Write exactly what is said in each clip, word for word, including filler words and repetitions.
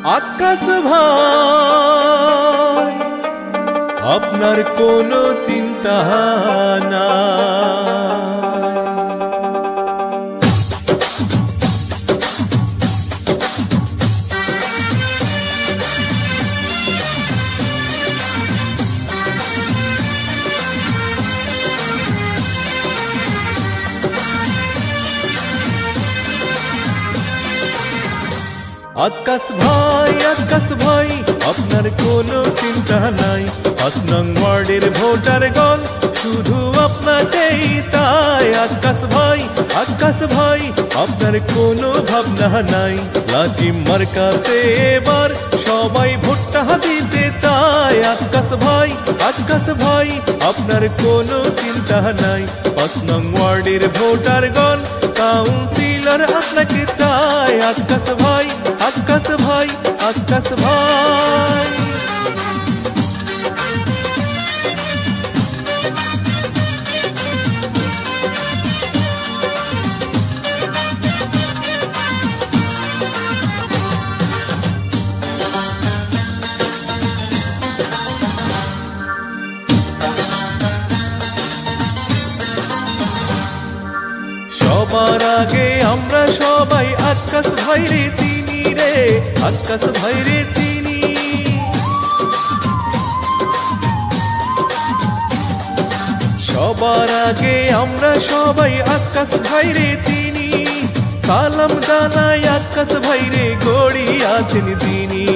আকাশ ভাই আপনার কোনো চিন্তা নাই। আকাশ ভাই আকাশ ভাই আপনার কোনো চিন্তা নাই। পাঁচ নং ওয়ার্ডের ভোটারগণ শুধু আপনাকেই চায়। আকাশ ভাই আকাশ ভাই আপনার কোনো ভাবনা নাই। লাঠি মার্কাতে এবার সবাই ভোটটা দিতে চায়। আকাশ ভাই আকাশ ভাই আপনার কোনো চিন্তা নাই। পাঁচ নং ওয়ার্ডের ভোটারগণ কাউন্সিলর আপনাকে চায়। আকাশ ভাই আকাশ ভাই আকাশ ভাই সবার আগে আমরা সবাই আকাশ ভাইরে চিনি রে, আকাশ ভাইরে চিনি। সবার আগে আমরা সবাই আকাশ ভাইরে চিনি। সালাম জানাই আকাশ ভাইরে গড়ি আছেন তিনি।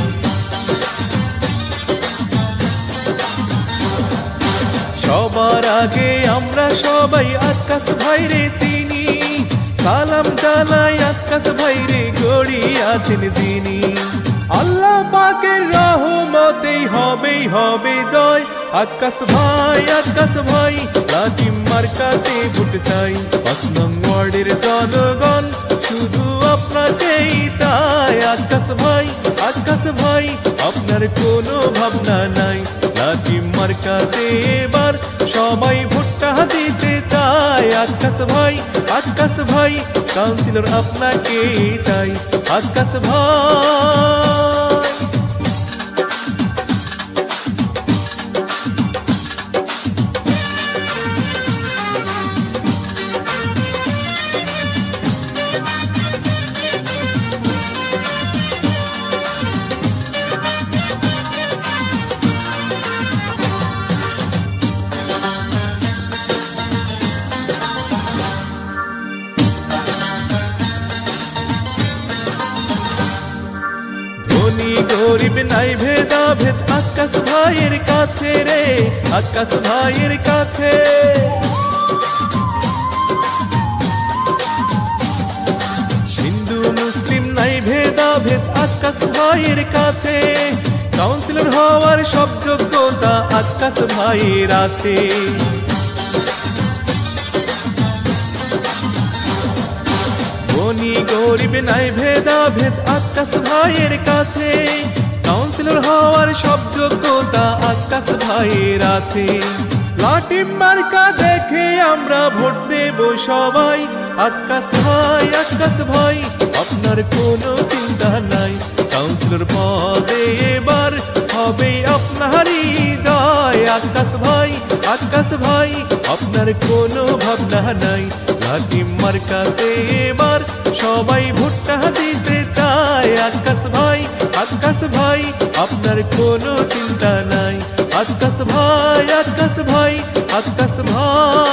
সবার আগে আমরা সবাই আকাশ ভাইরে চিনি। সালাম জানাই আকাশ ভাইরে গড়ি আছেন তিনি। আল্লাহ পাকের রহমতেই হবেই হবে জয়। আকাশ ভাই আকাশ ভাই লাঠি মার্কাতে ভোট চাই। পাঁচ নং ওয়ার্ডের জনগণ শুধু আপনাকেই চায়। আকাশ ভাই আকাশ ভাই আপনার কোনো ভাবনা নাই। লাঠি মার্কাতে এবার সবাই ভোটটা দিতে চায়। আকাশ ভাই আকাশ ভাই কাউন্সিলর আপনাকেই চাই। আকাশ ভাই গরিব নাই ভেদা ভেদ আকাশ ভাইয়ের কাছে রে, আকাশ ভাইয়ের কাছে। হিন্দু মুসলিম নাই ভেদা ভেদ আকাশ ভাইয়ের কাছে। কাউন্সিলর হওয়ার সব যোগ্যতা আকাশ ভাইয়ের আছে। ধনী গরিব নাই ভেদা ভেদ আকাশ ভাইয়ের কাছে। কাউন্সিলর হওয়ার সব যোগ্যতা আকাশ ভাইয়ের আছে। লাঠি মার্কা দেখে আমরা ভোট দেব সবাই। আকাশ ভাই আকাশ ভাই আপনার কোনো চিন্তা নাই। কাউন্সিলর পদে এবার হবে আপনারই জয়। আকাশ ভাই আকাশ ভাই আপনার কোনো ভাবনা নাই। লাঠি মার্কাতে এবার সবাই ভোটটা দিতে চায়। আকাশ ভাই আকাশ ভাই আপনার কোনো চিন্তা নাই। আকাশ ভাই আকাশ ভাই আকাশ ভাই